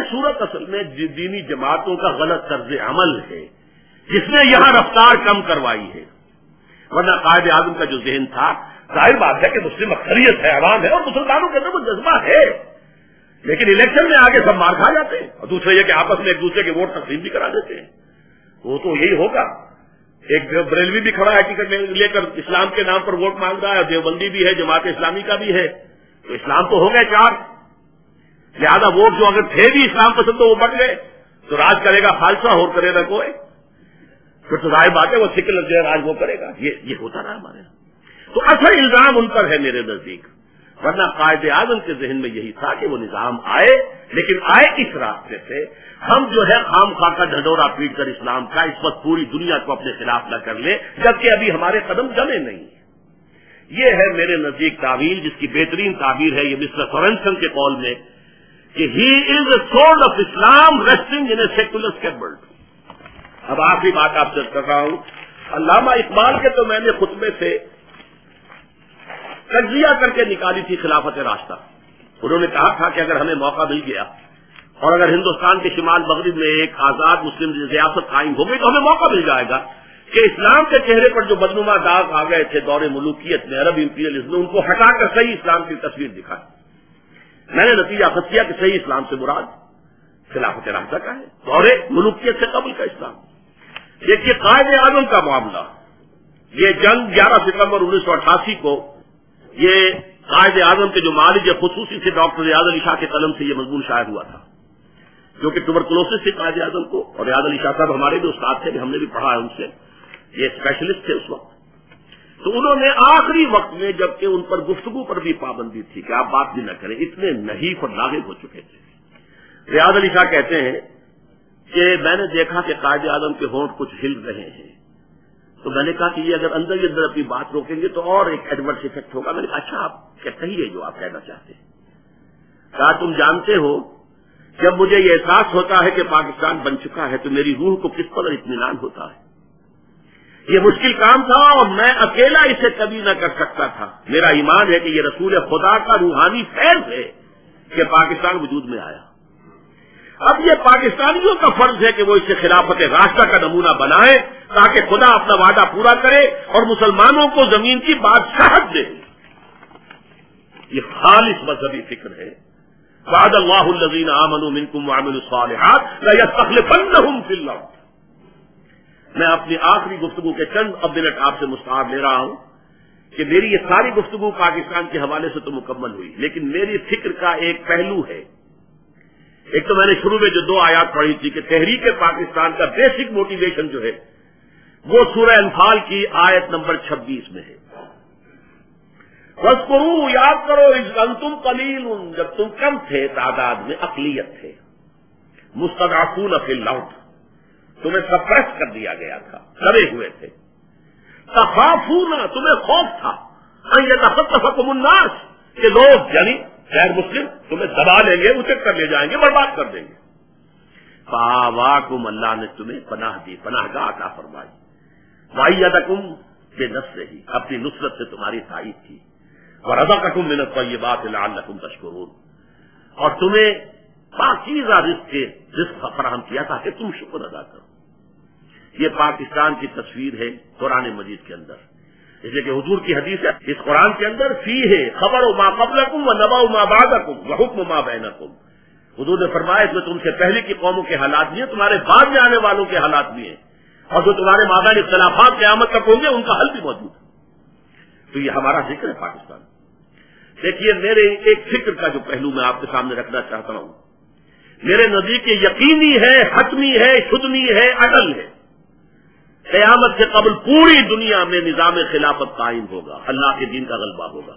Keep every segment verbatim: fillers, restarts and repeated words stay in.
صورت اصل میں دینی جماعتوں کا غلط طرز عمل ہے جس نے یہاں رفتار کم کروائی ہے، ورنہ قائد اعظم کا جو ذہن تھا، ظاہر بات ہے کہ مسلم اکثریت ہے، عوام ہے، اور مسلمانوں کے اندر وہ جذبہ ہے، لیکن الیکشن میں آگے سب مار کھا جاتے ہیں، اور دوسرے یہ کہ آپس میں ایک دوسرے کے ووٹ تقسیم بھی کرا دیتے ہیں۔ وہ تو یہی ہوگا، ایک بریلوی بھی کھڑا ہے ٹکٹ لے کر اسلام کے نام پر ووٹ مانگ رہا ہے، دیوبندی بھی ہے، جماعت اسلامی کا بھی ہے، تو اسلام تو ہو گئے چار، لہذا ووٹ جو اگر تھے بھی اسلام پسند تو وہ بڑھ گئے، تو راج کرے گا خالصہ، اور کرے گا کوئی، پھر تو ظاہر بات ہے وہ سیکولر جو ہے راج وہ کرے گا، یہ یہ ہوتا رہا ہمارے یہاں۔ تو اصل الزام ان پر ہے میرے نزدیک، ورنہ قائد اعظم کے ذہن میں یہی تھا کہ وہ نظام آئے، لیکن آئے اس راستے سے ہم جو ہے خام خواہ کا ڈھڈورا پیٹ کر اسلام کا اس وقت پوری دنیا کو اپنے خلاف نہ کر لے، جبکہ ابھی ہمارے قدم جمے نہیں ہیں۔ یہ ہے میرے نزدیک تعویل، جس کی بہترین تعبیر ہے یہ مسٹر سورنسن کے قول میں کہ he is a sword of Islam resting in a secular scabbard. اب آخری بات آپ سے کر رہا ہوں، علامہ اقبال کے تو میں نے خطبے سے تجزیہ کر کے نکالی تھی خلافت راستہ۔ انہوں نے کہا تھا کہ اگر ہمیں موقع مل گیا اور اگر ہندوستان کے شمال مغرب میں ایک آزاد مسلم ریاست قائم ہو گئی تو ہمیں موقع مل جائے گا کہ اسلام کے چہرے پر جو بدنما داغ آ گئے تھے دور ملوکیت میں، عرب امپیریلزم میں، ان کو ہٹا کر صحیح اسلام کی تصویر دکھائی۔ میں نے نتیجہ خود کیا کہ صحیح اسلام سے مراد خلافت راستہ کا ہے، دور ملوکیت سے قبل کا اسلام۔ دیکھیے قائد اعظم کا معاملہ، یہ جنگ گیارہ ستمبر انیس سو اٹھاسی کو یہ قائد اعظم کے جو معالج خصوصی سے ڈاکٹر ریاض علی شاہ کے قلم سے یہ مضمون شائع ہوا تھا، جو کہ ٹوبرکلوسس سے قائد اعظم کو، اور ریاض علی شاہ صاحب ہمارے بھی استاد تھے، ہم نے بھی پڑھا ہے ان سے، یہ اسپیشلسٹ تھے اس وقت۔ تو انہوں نے آخری وقت میں جبکہ ان پر گفتگو پر بھی پابندی تھی کہ آپ بات بھی نہ کریں، اتنے نحیف اور ناغب ہو چکے تھے۔ ریاض علی شاہ کہتے ہیں کہ میں نے دیکھا کہ قائد اعظم کے ہونٹ کچھ ہل رہے ہیں، تو میں نے کہا کہ یہ اگر اندر ہی اندر اپنی بات روکیں گے تو اور ایک ایڈورس افیکٹ ہوگا۔ میں نے کہا اچھا آپ کہیے جو آپ کہنا چاہتے ہیں۔ کہا تم جانتے ہو جب مجھے یہ احساس ہوتا ہے کہ پاکستان بن چکا ہے تو میری روح کو کس قدر اطمینان ہوتا ہے۔ یہ مشکل کام تھا اور میں اکیلا اسے کبھی نہ کر سکتا تھا۔ میرا ایمان ہے کہ یہ رسول خدا کا روحانی فیض ہے کہ پاکستان وجود میں آیا۔ اب یہ پاکستانیوں کا فرض ہے کہ وہ اسے خلافت راستہ کا نمونہ بنائیں تاکہ خدا اپنا وعدہ پورا کرے اور مسلمانوں کو زمین کی بادشاہت دے۔ یہ خالص مذہبی فکر ہے۔ وعد اللہ الذین آمنوا منکم وعملوا الصالحات لیستخلفنہم فی الارض۔ میں اپنی آخری گفتگو کے چند اب منٹ آپ سے مستعار لے رہا ہوں کہ میری یہ ساری گفتگو پاکستان کے حوالے سے تو مکمل ہوئی، لیکن میری فکر کا ایک پہلو ہے۔ ایک تو میں نے شروع میں جو دو آیات پڑھی تھی کہ تحریک پاکستان کا بیسک موٹیویشن جو ہے وہ سورہ انفال کی آیت نمبر چھبیس میں ہے۔ وَاذْكُرُوا، یاد کرو، اذ انتم قلیل، جب تم کم تھے تعداد میں، اقلیت تھے، مستضعفون فی الارض، تمہیں سپریس کر دیا گیا تھا، ڈرے ہوئے تھے، تخافون، تمہیں خوف تھا، ان یتخطفکم الناس، کہ لوگ یعنی غیر مسلم تمہیں دبا لیں گے، اچک کر لے جائیں گے، برباد کر دیں گے۔ فآواکم، اللہ نے تمہیں پناہ دی، پناہ گاہ عطا فرمائی، وأیدکم بنصرہ، اپنی نصرت سے تمہاری تائید کی، ورزقکم من الطیبات لعلکم تشکرون، اور تمہیں پاکیزہ رزق کے رزق فراہم کیا تاکہ تم شکر ادا کرو۔ یہ پاکستان کی تصویر ہے قرآن مجید کے اندر، اس لیے کہ حضور کی حدیث ہے اس قرآن کے اندر فی ہے خبر ما قبلکم و نبأ ما بعدکم و حکم ما بینکم۔ حضور نے فرمایا اس میں تم سے پہلے کی قوموں کے حالات بھی ہیں، تمہارے بعد میں آنے والوں کے حالات بھی ہیں، اور جو تمہارے مابین اختلافات قیامت تک ہوں گے ان کا حل بھی موجود ہے۔ تو یہ ہمارا ذکر ہے پاکستان۔ دیکھیے میرے ایک فکر کا جو پہلو میں آپ کے سامنے رکھنا چاہتا ہوں، میرے نزدیک یہ یقینی ہے، حتمی ہے، شدنی ہے، عدل ہے، قیامت سے قبل پوری دنیا میں نظام خلافت قائم ہوگا، اللہ کے دین کا غلبہ ہوگا۔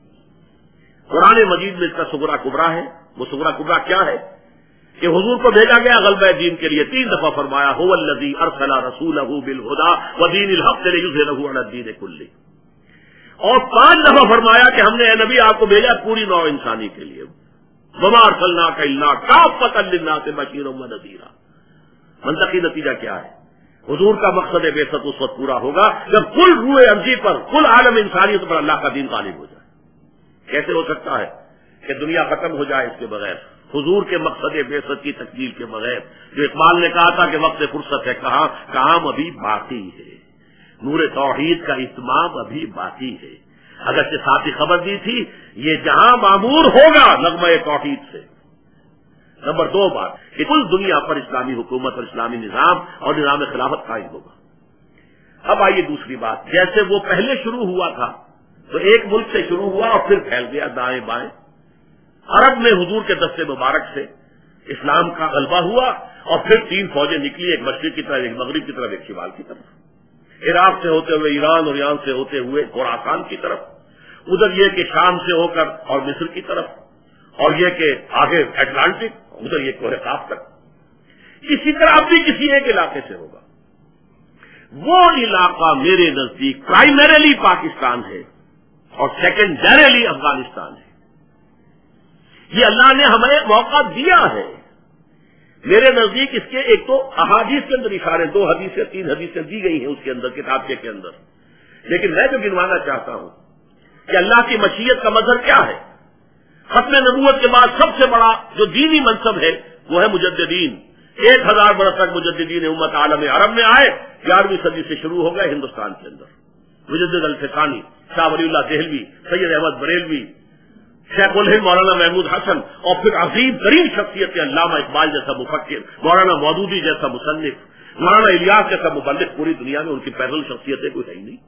قرآن مجید میں اس کا صغرا کبرا ہے۔ وہ صغرا کبرا کیا ہے کہ حضور کو بھیجا گیا غلبہ دین کے لیے، تین دفعہ فرمایا هو الذی ارسل رسولہ بالہدی ودین الحق لیظہرہ علی الدین کلہ، اور پانچ دفعہ فرمایا کہ ہم نے اے نبی آپ کو بھیجا پوری نوع انسانی کے لیے، وما ارسلناک الا کافۃ للناس بشیرا ونذیرا۔ منطقی نتیجہ کیا ہے؟ حضور کا مقصد بعثت اس وقت پورا ہوگا جب کل روح ارضی پر، کل عالم انسانیت پر اللہ کا دین غالب ہو جائے۔ کیسے ہو سکتا ہے کہ دنیا ختم ہو جائے اس کے بغیر؟ حضور کے مقصد بعثت کی تکمیل کے بغیر، جو اقبال نے کہا تھا کہ وقت فرصت ہے کہاں، کام ابھی باقی ہے، نور توحید کا اتمام ابھی باقی ہے۔ اگرچہ ساتھ ہی خبر دی تھی یہ جہاں معمور ہوگا نغمہ توحید سے۔ نمبر دو بات کہ کل دنیا پر اسلامی حکومت اور اسلامی نظام اور نظام خلافت قائم ہوگا۔ اب آئیے دوسری بات، جیسے وہ پہلے شروع ہوا تھا تو ایک ملک سے شروع ہوا اور پھر پھیل گیا دائیں بائیں۔ عرب میں حضور کے دست مبارک سے اسلام کا غلبہ ہوا اور پھر تین فوجیں نکلی، ایک مشرق کی طرف، ایک مغرب کی طرف، ایک شمال کی طرف، عراق سے ہوتے ہوئے ایران اور ایران سے ہوتے ہوئے خراسان کی طرف، ادھر یہ کہ شام سے ہو کر اور مصر کی طرف، اور یہ کہ آگے اٹلانٹک، ادھر یہ کوہ قاف تک۔ اسی طرح اب بھی کسی ایک علاقے سے ہوگا۔ وہ علاقہ میرے نزدیک پرائمریلی پاکستان ہے اور سیکنڈریلی افغانستان ہے۔ یہ اللہ نے ہمیں موقع دیا ہے۔ میرے نزدیک اس کے ایک تو احادیث کے اندر اشارے، دو حدیثیں تین حدیثیں دی گئی ہیں اس کے اندر، کتابچے کے اندر، لیکن میں جو گنوانا چاہتا ہوں کہ اللہ کی مشیت کا مظہر کیا ہے۔ ختم نبوت کے بعد سب سے بڑا جو دینی منصب ہے وہ ہے مجددین۔ ایک ہزار برس تک مجددین امت عالم عرب میں آئے، گیارہویں صدی سے شروع ہو گئے ہندوستان کے اندر۔ مجدد الفقانی، شاہ ولی اللہ دہلوی، سید احمد بریلوی، شیخ الہند مولانا محمود حسن، اور پھر عظیم ترین شخصیت علامہ اقبال جیسا مفکر، مولانا مودودی جیسا مصنف، مولانا الیاس جیسا مبلغ، پوری دنیا میں ان کی پیدل شخصیتیں کوئی ہے ہی نہیں۔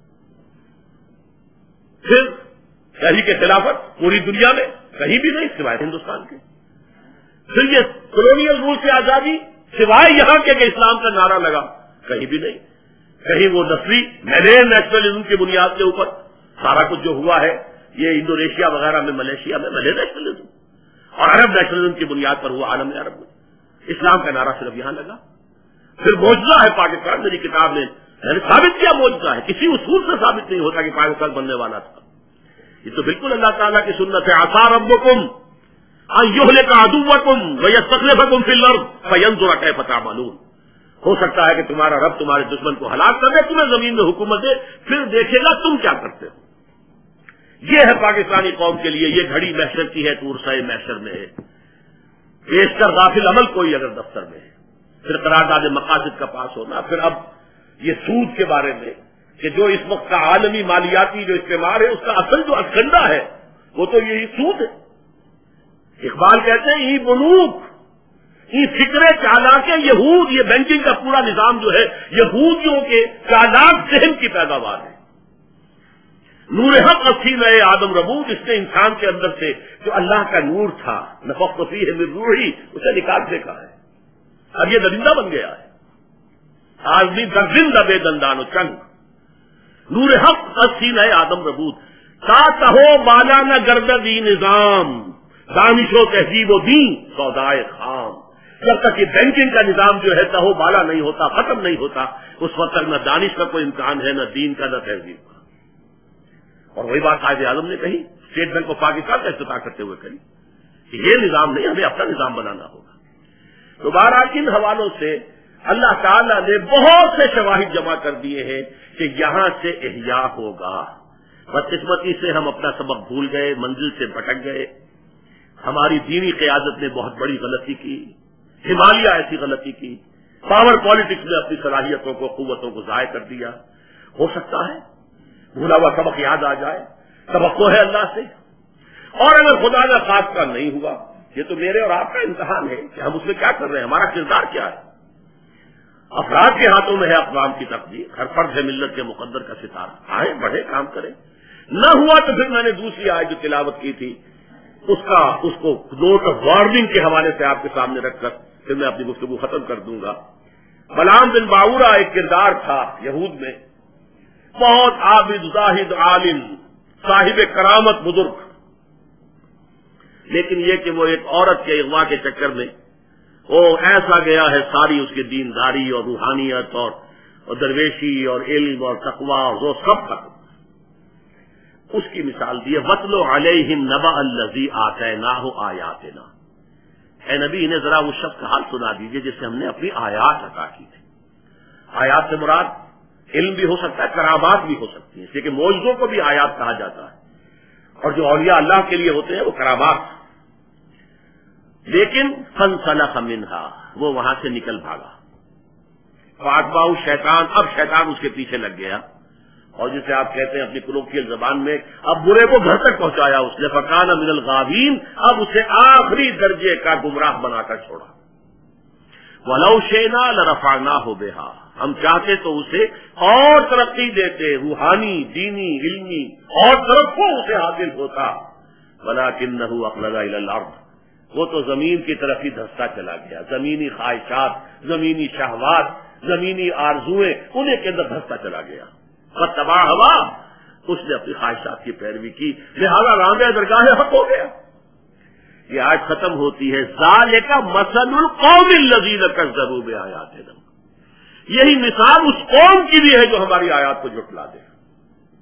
پھر تحریک خلافت پوری دنیا میں کہیں بھی نہیں سوائے ہندوستان کے۔ پھر یہ کولونیل رول سے آزادی سوائے یہاں کے کہ اسلام کا نعرہ لگا، کہیں بھی نہیں۔ کہیں وہ نسلی ملین نیشنلزم کی بنیاد کے اوپر سارا کچھ جو ہوا ہے، یہ انڈونیشیا وغیرہ میں، ملیشیا میں ملین نیشنلزم اور عرب نیشنلزم کی بنیاد پر ہوا عالم عرب میں، اسلام کا نعرہ صرف یہاں لگا۔ پھر معجزہ ہے پاکستان، میری کتاب میں میں نے ثابت کیا معجزہ ہے، کسی اصول سے ثابت نہیں ہوتا کہ پاکستان بننے والا تھا۔ یہ تو بالکل اللہ تعالیٰ کی سنت ہے، عسیٰ ربکم ان یہلک عدوکم ویستخلفکم فی الارض فینظر کیف تعملون۔ ہو سکتا ہے کہ تمہارا رب تمہارے دشمن کو ہلاک کر دے، تمہیں زمین میں حکومت دے، پھر دیکھے گا تم کیا کرتے ہو۔ یہ ہے پاکستانی قوم کے لیے، یہ گھڑی محشر کی ہے، تورسائے محشر میں ہے۔ پیش کر غافل عمل کوئی اگر دفتر میں ہے، پھر قرارداد مقاصد کا پاس ہونا، پھر اب یہ سود کے بارے میں کہ جو اس وقت کا عالمی مالیاتی جو استعمال ہے، اس کا اصل جو اکنڈا ہے وہ تو یہی سود ہے۔ اقبال کہتے ہیں ای بنوک، ای فکر چالاک یہود، یہ بینکنگ کا پورا نظام جو ہے یہودیوں کے چالاک ذہن کی پیداوار ہے۔ نور حق اسیل ہے آدم ربود، اس نے انسان کے اندر سے جو اللہ کا نور تھا، نفخت فیہ من روحی، اسے نکال پھینکا ہے، اب یہ درندہ بن گیا ہے۔ آدمی درزندہ بے دندان و چنگ، نور حق اسیل ہے آدم ربود، تا تہو بالا نہ گردی نظام، دانش و تہذیب و دین سودائے خام۔ جب تک یہ بینکنگ کا نظام جو ہے تہو بالا نہیں ہوتا، ختم نہیں ہوتا، اس وقت تک نہ دانش کا کوئی امکان ہے، نہ دین کا، نہ تہذیب کا۔ اور وہی بات قائد اعظم نے کہی، اسٹیٹ بینک آف پاکستان کا افتتاح کرتے ہوئے کہی کہ یہ نظام نہیں، ہمیں اپنا نظام بنانا ہوگا۔ دوبارہ کن حوالوں سے اللہ تعالیٰ نے بہت سے شواہد جمع کر دیے ہیں کہ یہاں سے احیاء ہوگا۔ بدقسمتی سے ہم اپنا سبق بھول گئے، منزل سے بھٹک گئے، ہماری دینی قیادت نے بہت بڑی غلطی کی، ہمالیہ ایسی غلطی کی، پاور پالیٹکس میں اپنی صلاحیتوں کو، قوتوں کو ضائع کر دیا۔ ہو سکتا ہے بھولا ہوا سبق یاد آ جائے، توقع ہے اللہ سے، اور اگر خدا نہ خواستہ نہیں ہوا، یہ تو میرے اور آپ کا امتحان ہے کہ ہم اس میں کیا کر رہے ہیں، ہمارا کردار کیا ہے۔ افراد کے ہاتھوں میں ہے اقوام کی تقدیر، ہر فرد ہے ملت کے مقدر کا ستارہ، آئے بڑھے کام کریں۔ نہ ہوا تو پھر میں نے دوسری آیت جو تلاوت کی تھی اس کا اس کو نوٹ آف وارننگ کے حوالے سے آپ کے سامنے رکھ کر پھر میں اپنی گفتگو ختم کر دوں گا۔ بلعام بن باورا ایک کردار تھا یہود میں، بہت عابد زاہد عالم، صاحب کرامت بزرگ، لیکن یہ کہ وہ ایک عورت کے اغوا کے چکر میں وہ ایسا گیا ہے، ساری اس کی دینداری اور روحانیت اور, اور درویشی اور علم اور تقوی اور وہ سب ختم۔ اس کی مثال دی ہے وَاتْلُ عَلَيْهِمْ نَبَأَ الَّذِي آتَيْنَاهُ آیَاتِنَا۔ اے نبی انہیں ذرا اس شخص کا حال سنا دیجئے جسے ہم نے اپنی آیات عطا کی تھی۔ آیات سے مراد علم بھی ہو سکتا ہے، کرامات بھی ہو سکتی ہیں، اس لیے کہ معجزوں کو بھی آیات کہا جاتا ہے، اور جو اولیاء اللہ کے لیے ہوتے ہیں وہ کرامات۔ لیکن فانسلخ منہا، وہ وہاں سے نکل بھاگا، فاتبعہ شیطان، اب شیطان اس کے پیچھے لگ گیا، اور جسے آپ کہتے ہیں اپنی کولوکیل زبان میں اب برے کو گھر تک پہنچایا اس نے، فکان من الغاوین، اب اسے آخری درجے کا گمراہ بنا کر چھوڑا۔ وَلَوْ شِئْنَا لَرَفَعْنَاهُ بِهَا، ہم چاہتے تو اسے اور ترقی دیتے، روحانی، دینی، علمی، اور طرف کو اسے حاصل ہوتا، وَلَكِنَّهُ أَخْلَدَ إِلَى الْأَرْضِ، وہ تو زمین کی طرف ہی دھستا چلا گیا، زمینی خواہشات، زمینی شہوات، زمینی آرزویں انہیں کے اندر دھستا چلا گیا، فَاتَّبَعَ هَوَاهُ، اس نے اپنی خواہشات کی پیروی کی، لہذا راندہ درگاہ حق ہو گیا۔ یہ آج ختم ہوتی ہے ذالک مثل القوم الذین کذبوا بآیاتنا، یہی مثال اس قوم کی بھی ہے جو ہماری آیات کو جھٹلا دے۔